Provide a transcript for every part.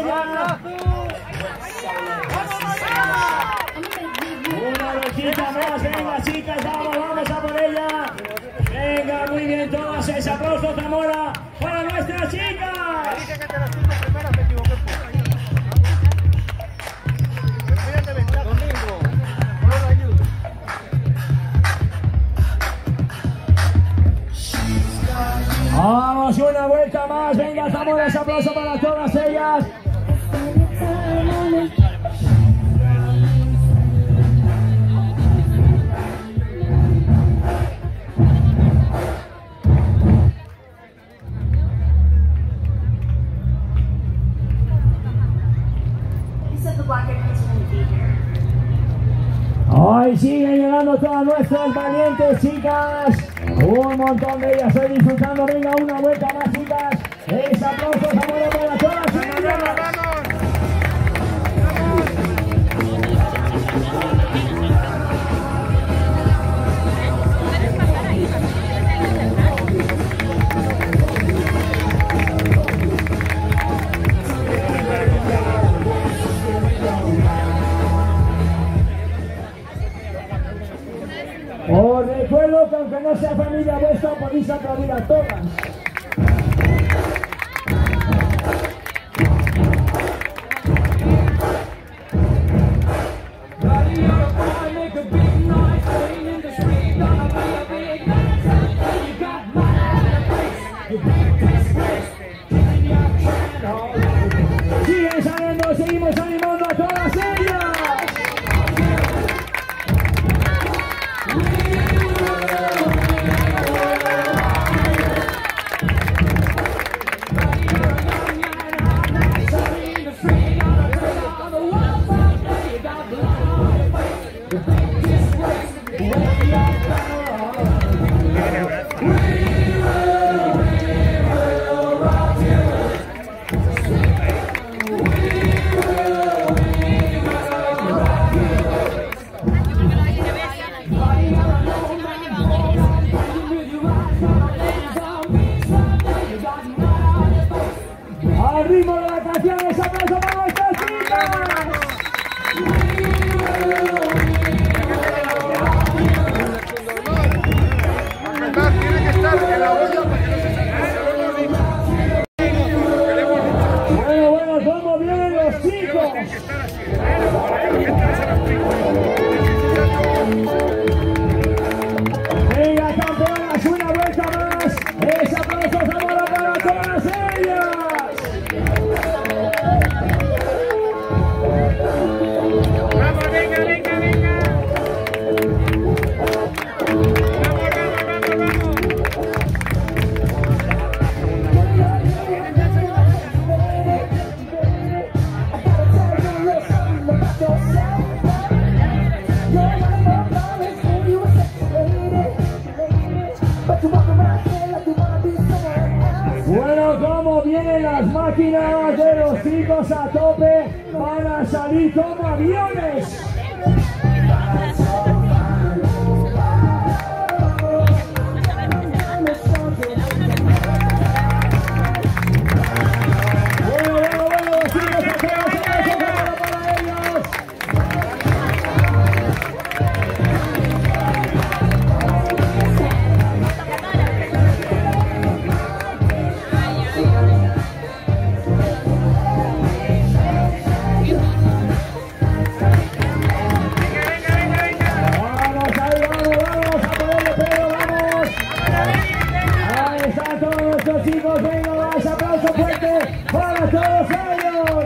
ella. Una vueltita más, venga chicas, vamos a por ella. Venga, muy bien todas, ese aplauso Zamora para nuestras chicas. Dije que te las cinco primeras me equivoqué. Domingo, no lo ayudo. Vamos, una vuelta más, venga Zamora, ese aplauso para todas ellas. Hoy siguen llegando todas nuestras valientes chicas. Un montón de ellas hoy disfrutando. Venga, una vuelta más chicas. Ese aplauso Zamora para todas ellas. Os recuerdo que aunque no sea familia vuestra, podéis aplaudir a todas. Siguen saliendo, seguimos animando a todas ellas. Al ritmo de la canción, ese aplauso para nuestras chicas. Tiene que estar en la olla porque Bueno, ¿cómo vienen los chicos? Venga, campeonas, una vuelta más. Ese aplauso Zamora para todas ellas. Vamos, venga. Bueno, ¿cómo vienen las máquinas de los chicos a tope? Van a salir como aviones. Bueno, los chicos a todos, para ellos. Chicos, venga, más aplauso fuerte para todos ellos.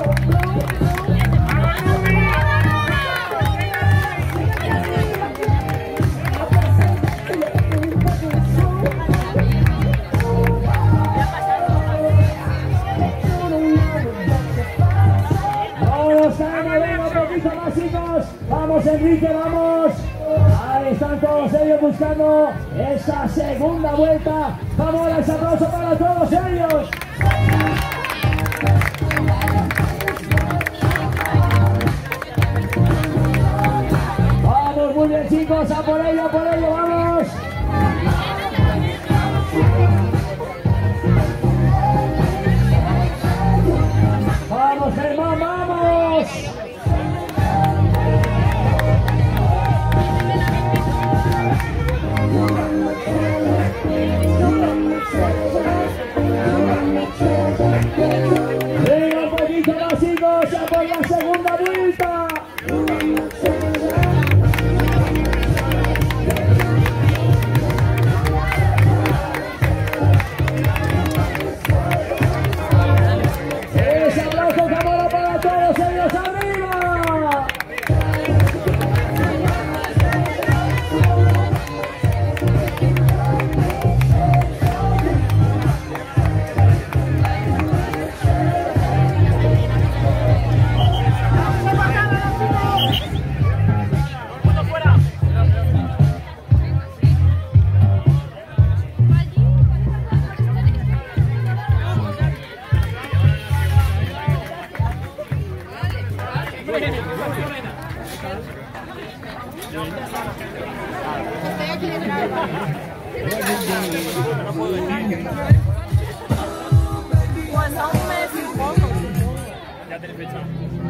Vamos, venga, un poquito más chicos. Vamos Enrique, vamos. Ahí están todos ellos buscando esa segunda vuelta. Vamos, ese aplauso para todos ellos. Vamos, muy bien chicos, a por ello, vamos. en la segunda vuelta. Ese aplauso Zamora para todos ellos, arriba. Ya tenés fecha.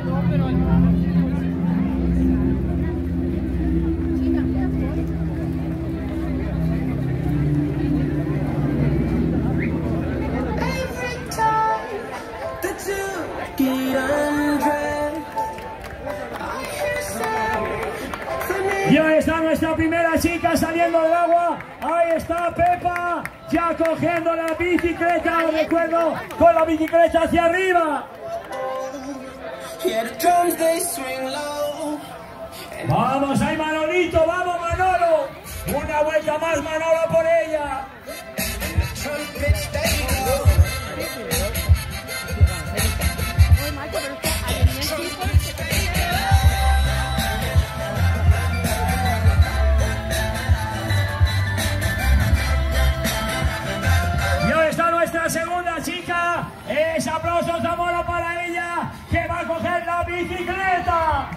Y ahí está nuestra primera chica saliendo del agua. Ahí está Pepa, ya cogiendo la bicicleta. Os recuerdo, con la bicicleta hacia arriba. Vamos ahí Manolito, vamos Manolo. Una vuelta más Manolo por ella. Y ahí está nuestra segunda chica. Ese aplauso Zamora para ella, que va a coger la bicicleta.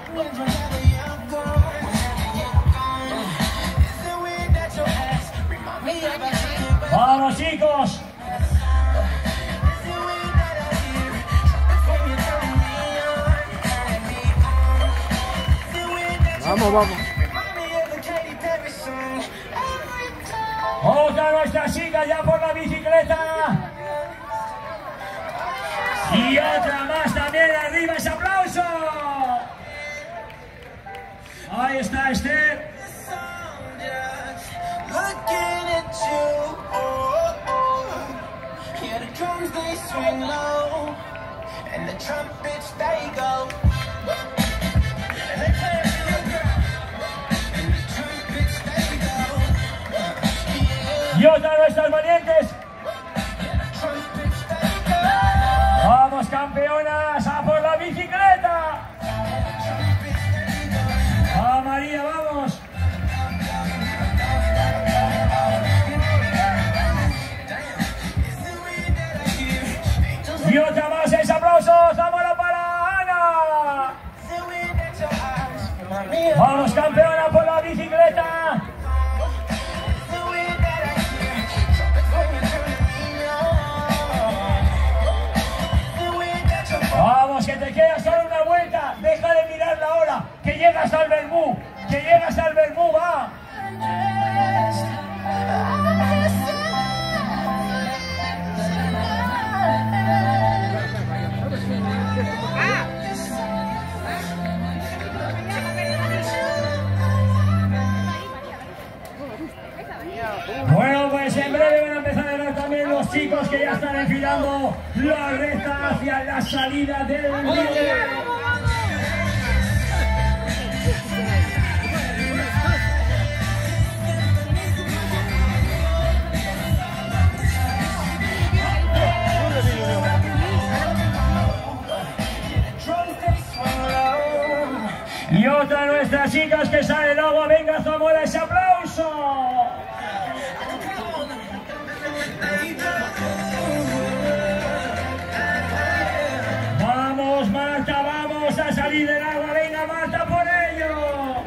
Vamos chicos. Vamos, vamos. Otra nuestra chica ya por la bicicleta. Y otra más también arriba, ese aplauso. Ahí está Esther. Y otra de nuestras valientes. Vamos campeonas, a por la bicicleta. ¡Ah, María, vamos! Y otra más, ese aplauso, Zamora para Ana. Vamos campeona por la bicicleta. Vamos, que te queda solo una vuelta. Deja de mirar la hora. Que llegas al Bermú. Que llegas al Bermú, va. Bueno, pues en breve van a empezar a ver también los chicos que ya están enfilando la recta hacia la salida del video. Y otra de nuestras chicas que sale del agua, venga Zamora, ese aplauso. Vamos Marta, vamos a salir del agua, venga Marta por ello.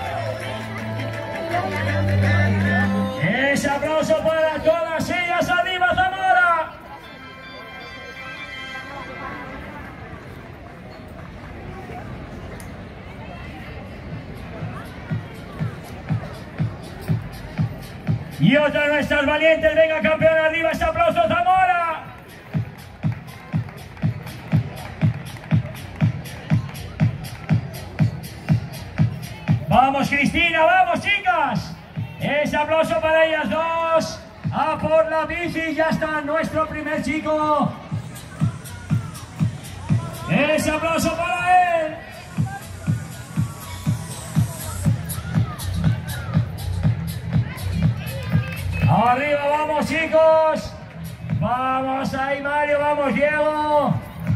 Ese aplauso para todas ellas, arriba Zamora. Y otra de nuestras valientes, venga campeón arriba, ese aplauso Zamora. Vamos, Cristina, vamos, chicas. Ese aplauso para ellas dos. A por la bici, ya está nuestro primer chico. Ese aplauso para él. Arriba, vamos, chicos. Vamos ahí, Mario, vamos, Diego.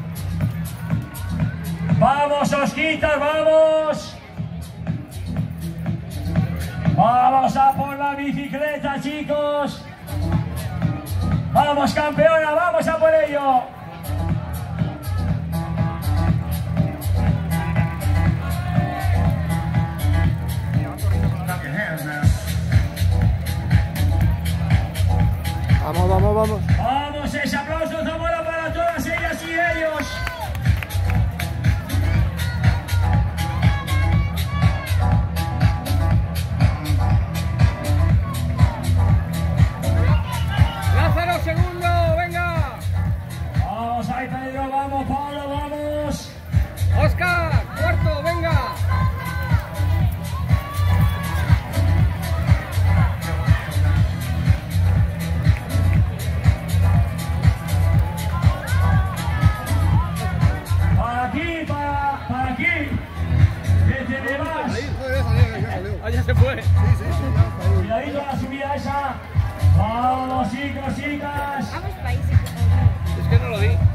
Vamos, Osquitas, vamos. Vamos a por la bicicleta, chicos. Vamos, campeona, vamos a por ello. Vamos, vamos, vamos. Vamos, ese aplauso Zamora para todas ellas y ellos. Lázaro, segundo, venga. Vamos ahí, Pedro, vamos, Pablo, vamos. Oscar, cuarto, venga. Para aquí. Que te le vas. Ah, ya se fue. Cuidadito la subida esa. Vamos, chicos, chicas. Es que no lo di.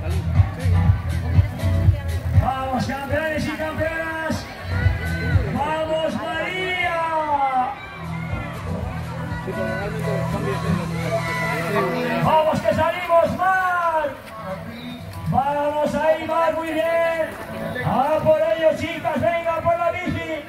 Vamos, campeones y campeonas. Vamos, María. Vamos, que salimos, Mar. Vamos ahí, Mar, muy bien. A por ello, chicas, venga por la bici.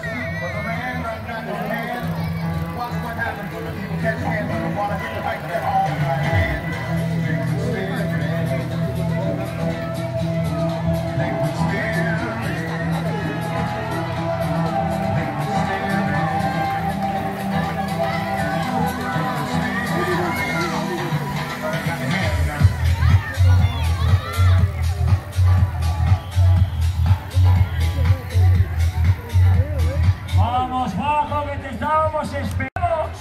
Vamos, bajo, que te estábamos esperando.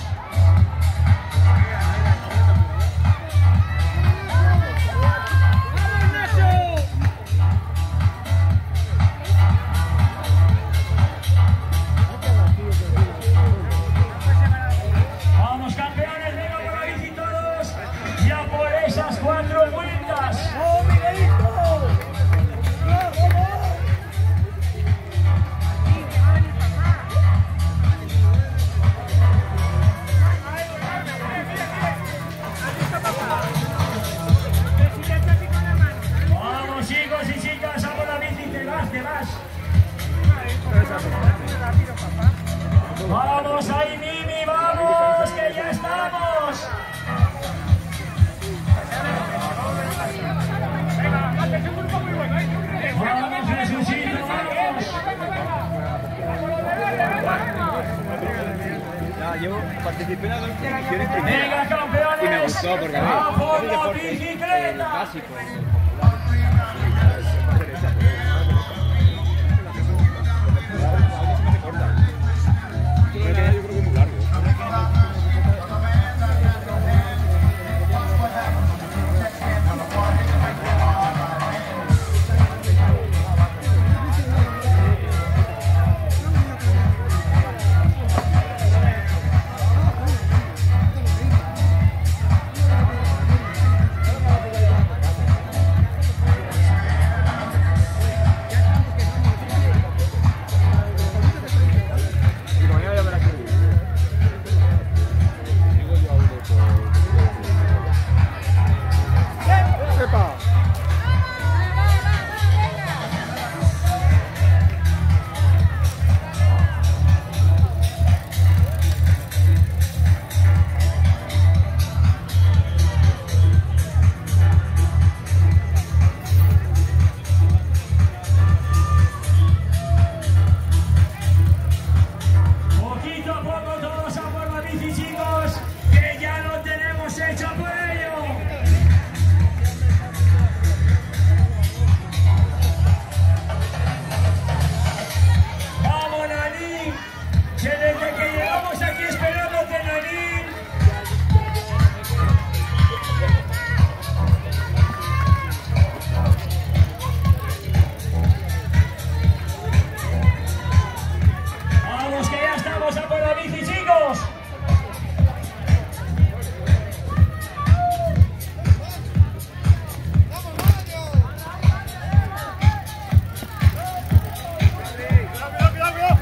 Vamos, campeones, venga por la bici todos. Y a por esas 4 vueltas. ¡Oh, Miguelito! Vamos, chicos y chicas, a por la bici, te vas. Vamos ahí, Mimi, vamos, que ya estamos. Vamos, Jesucito, vamos. Ya, yo participé en las dos competiciones primero. Venga, campeones. Y me gustó porque a por es la deporte bicicleta. básico. Yo creo que es muy largo.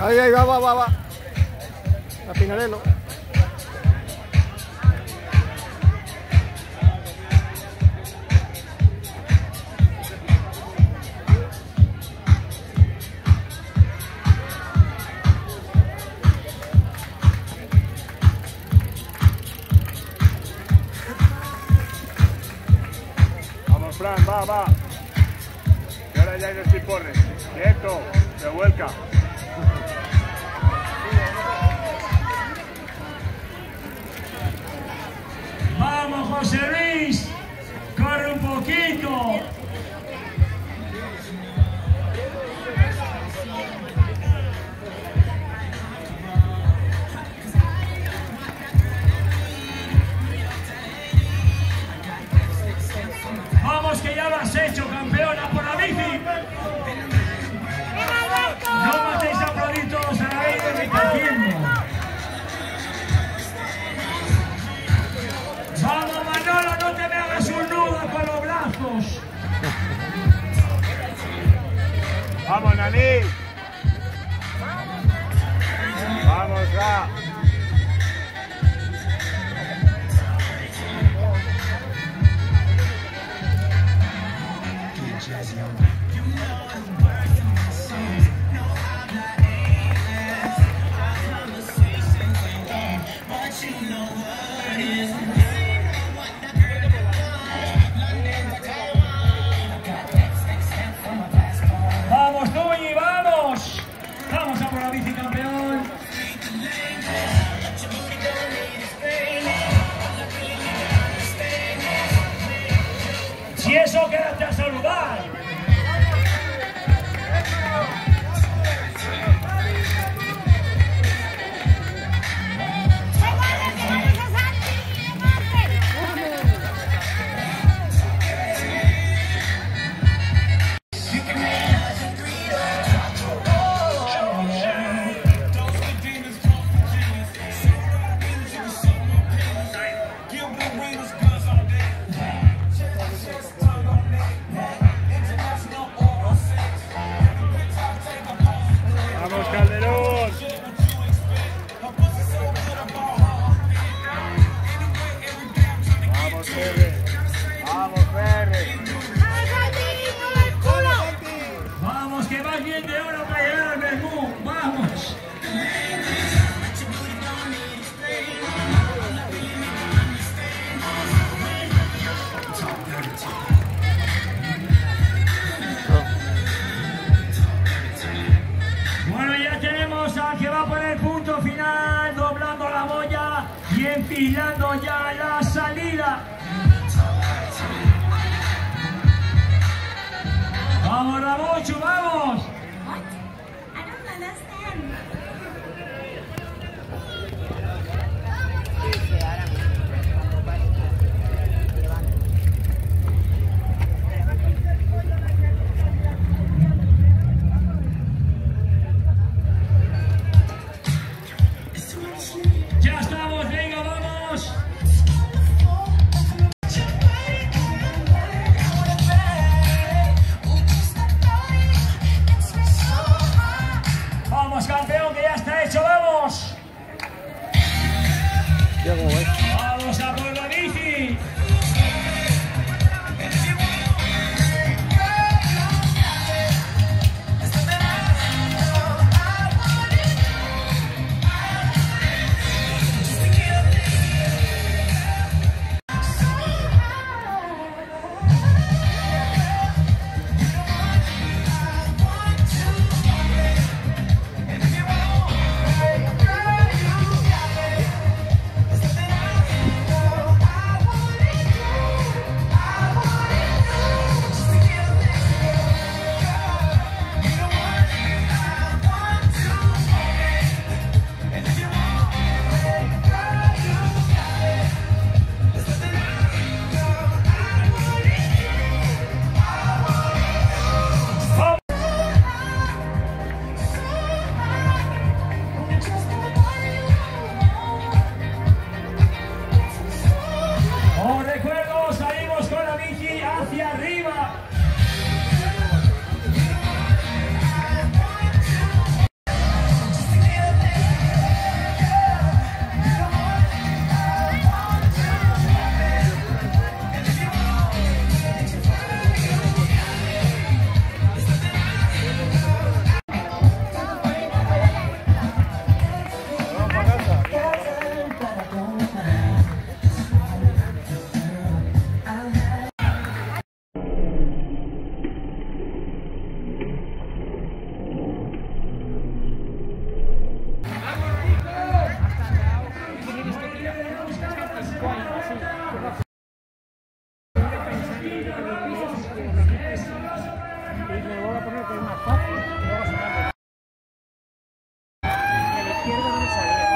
Ahí, va. A Pinarello. Vamos, Fran, va. Y ahora ya hay los pipones. Quieto, de vuelta. Vamos, José Luis, corre un poquito. Vamos, que ya lo has hecho, campeona, por la bici. No matéis a aplaudir todos a la vez que está haciendo. Vamos, Manolo, no te me hagas un nudo con los brazos. Vamos, Nani. Vamos, Ra. Vamos, Tuñi, vamos. Vamos a por la bici, campeón. Si eso, quédate a saludar. Vamos, Calderón. Vamos, Ferre. Vamos, que vas bien de oro para llegar al menú. Vamos. Bueno, ya tenemos al que va a poner punto final, doblando la boya y enfilando ya la salida. Vamos, Ramochu, vamos. What? I don't understand. Ya estamos, venga, vamos. Vamos, campeón, que Me voy a poner que es más fácil y luego se cambia. A la izquierda no me salía.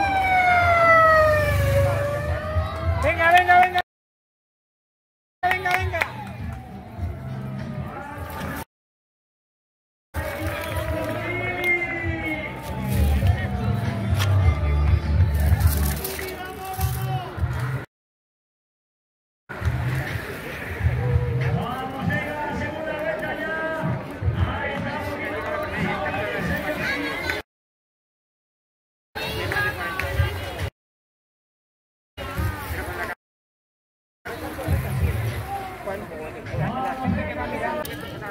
Venga, venga, venga. Venga, venga. La gente que va mirando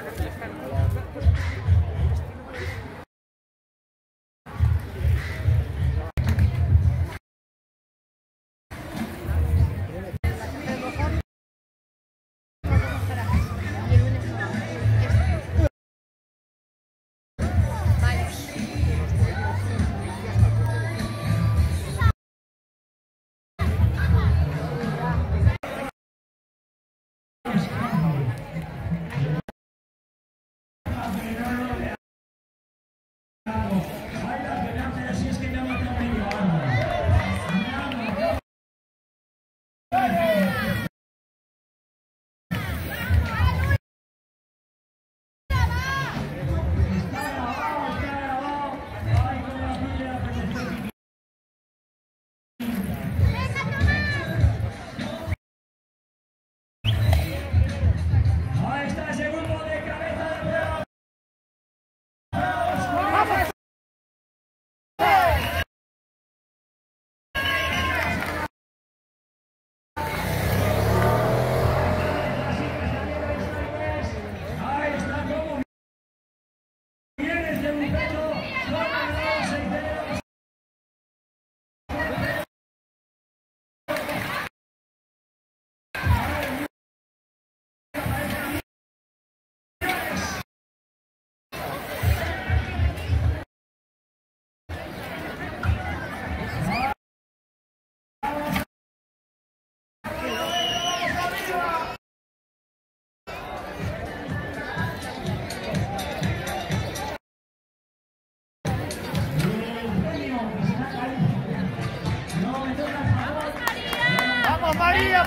María.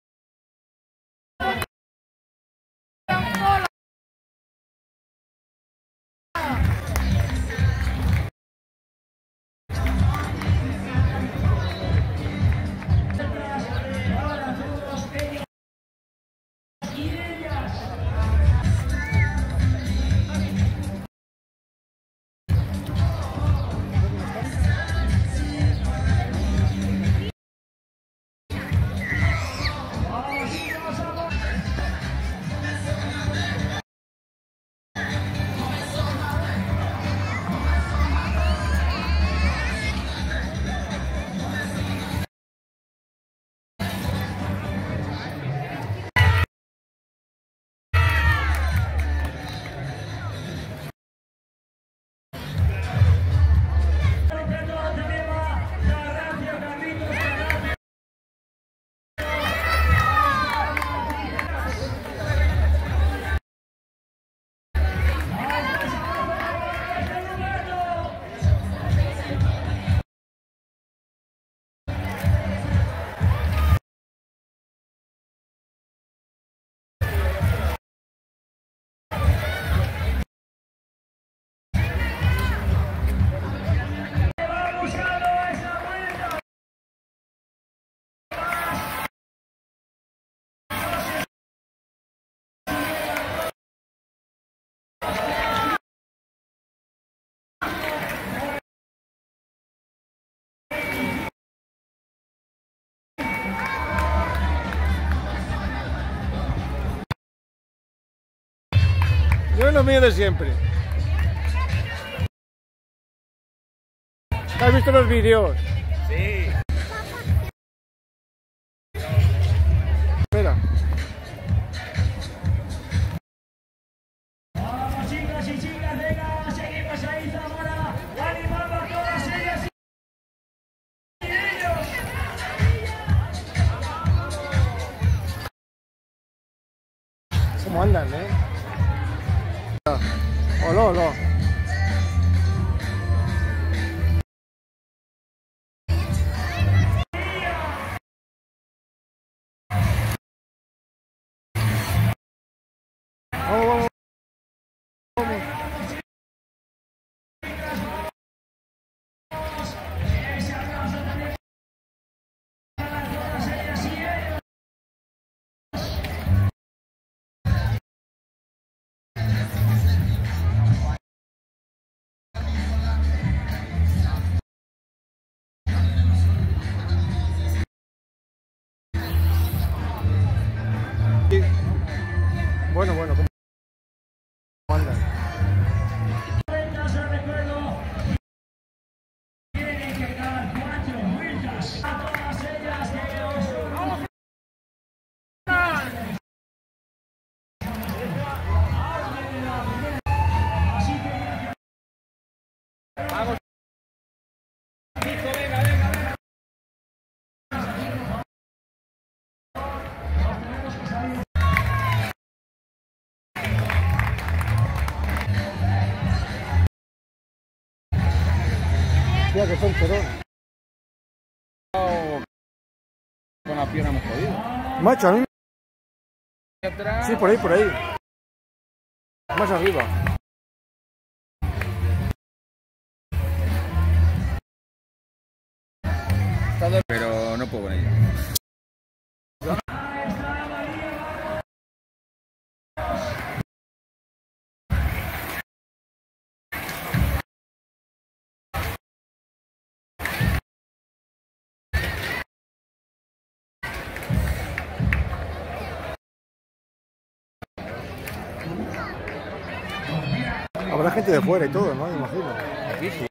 Yo es lo mío de siempre. ¿Has visto los vídeos? Sí. Espera. Vamos chicos y chicas, venga, seguimos ahí, Zamora, animando a todas ellas y ellos. ¿Cómo andan, eh? Oló, oló. Vamos, vamos. Bueno, bueno, ¿cómo andan? Vamos. Venga, venga, venga. Mira que son chorón. Con la pierna hemos jodido. Macho, a mí. Atrás. Sí, por ahí, por ahí. Más arriba. Pero no puedo con ella. Habrá gente de fuera y todo, ¿no? Me imagino. Aquí sí.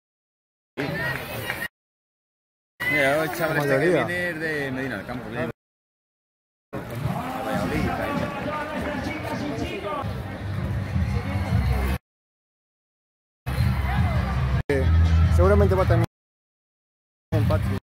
Mira, el chaval este que mayoría. viene es de Medina del Campo. Viene de Valladolid. Seguramente va también en Patri.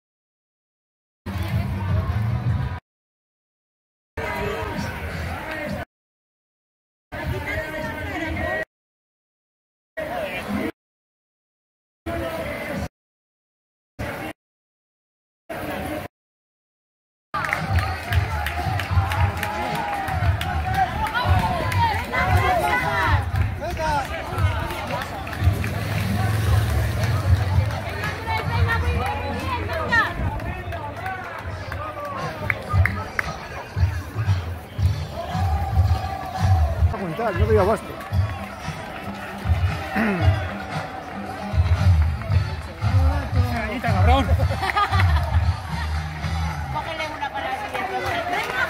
No doy abasto. ¡Gallita, cabrón! Cógele una para la siguiente. ¡Venga,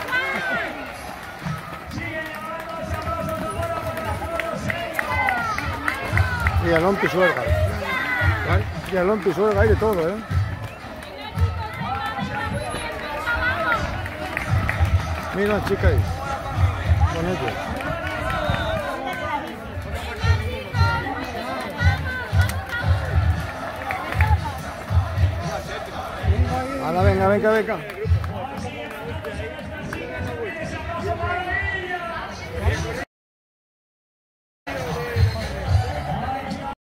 Juan! Y Alón Pisuerga. Y Alón Pisuerga, hay de todo, ¿eh? Mira, chicas. Con ellos. Ahora venga, venga, venga.